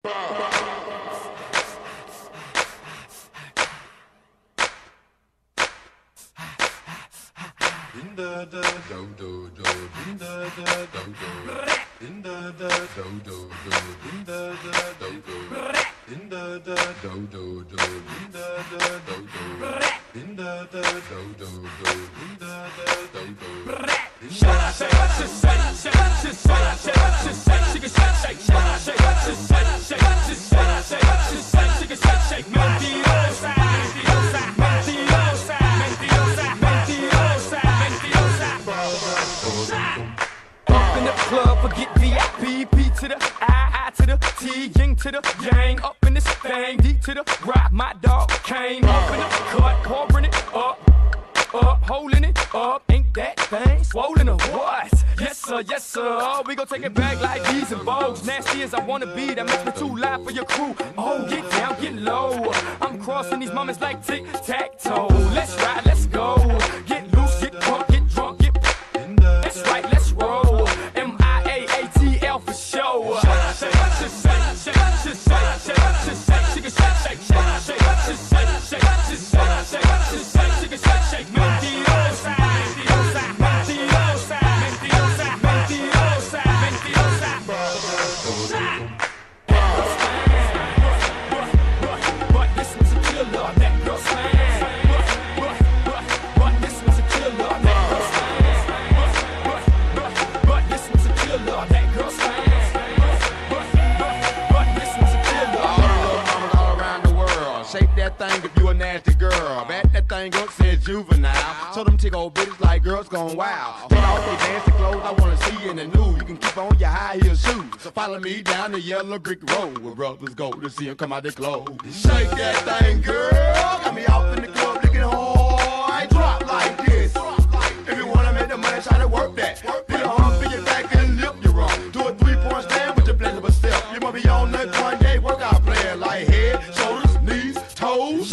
Club, forget VIP, P to the I to the T, Ying to the Yang, up in this thing, D to the rock, my dog came up in the cut, pouring it up, holding it up, ain't that thing swollen or what? Yes sir, oh, we gon' take it back like these and Vogues, nasty as I wanna be, that makes me too loud for your crew, oh, get down, get low, I'm crossing these moments like tic-tac-toe, let's ride, let's go, get loose, get drunk, get, that's right, let's roll, M-I-A-A-T-L for show. Thing if you a nasty girl, back that thing up, said juvenile. So them tick old bitches like girls gone wild. Take off your dancing clothes, I wanna see you in the nude. You can keep on your high heel shoes. So follow me down the yellow brick road where brothers go to see them come out their clothes. Shake that thing, girl. Got me off in the club looking hard. Drop like this. If you wanna make the money, try to work that. Put a hump in your back and lip you wrong. Do a 3-point stand with your flexible step. You might be on that Kanye workout player like head, shoulders, knees, toes.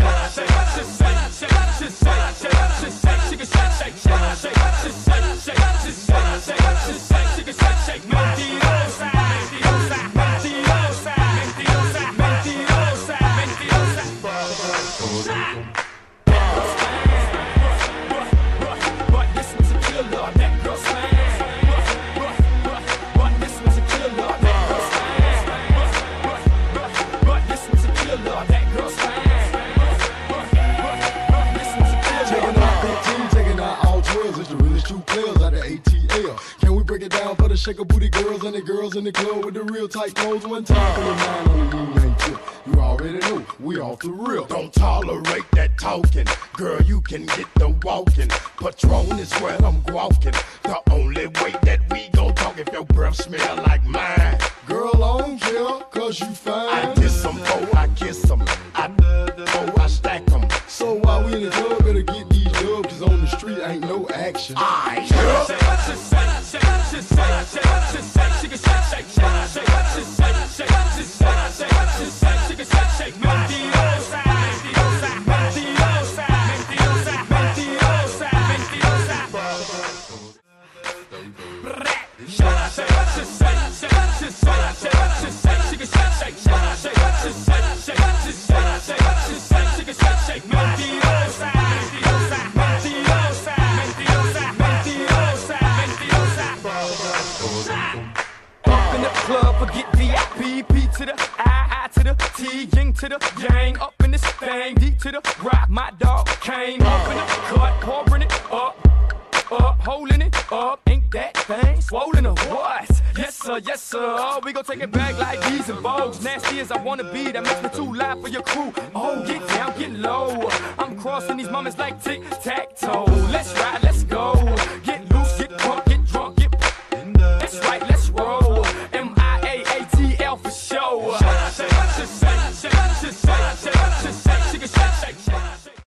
Shake a booty girls and the girls in the club with the real tight clothes. One time for your mind on the yin yang tip. You already know we off the real. Don't tolerate that talking, girl. You can get the walking. Patron is where I'm walking. The only way that we gon' talk if your breath smell like mine. Girl, I don't care, cause you fine. I diss them, oh, I kiss them. I stack them. So while we in the club, better get these dubs, cause on the street ain't no action. Club, forget VIP, P to the I to the T, Ying to the Yang, up in this thing, D to the rock, my dog came up in the cut, pouring it up, holding it up, ain't that thing swollen or what? Yes sir, oh, we gon' take it back like these and Vogues, nasty as I wanna be, that makes me too loud for your crew, oh, get down, get low, I'm crossing these moments like tic-tac-toe, let's ride, let's go, get loose, get drunk, get, that's right,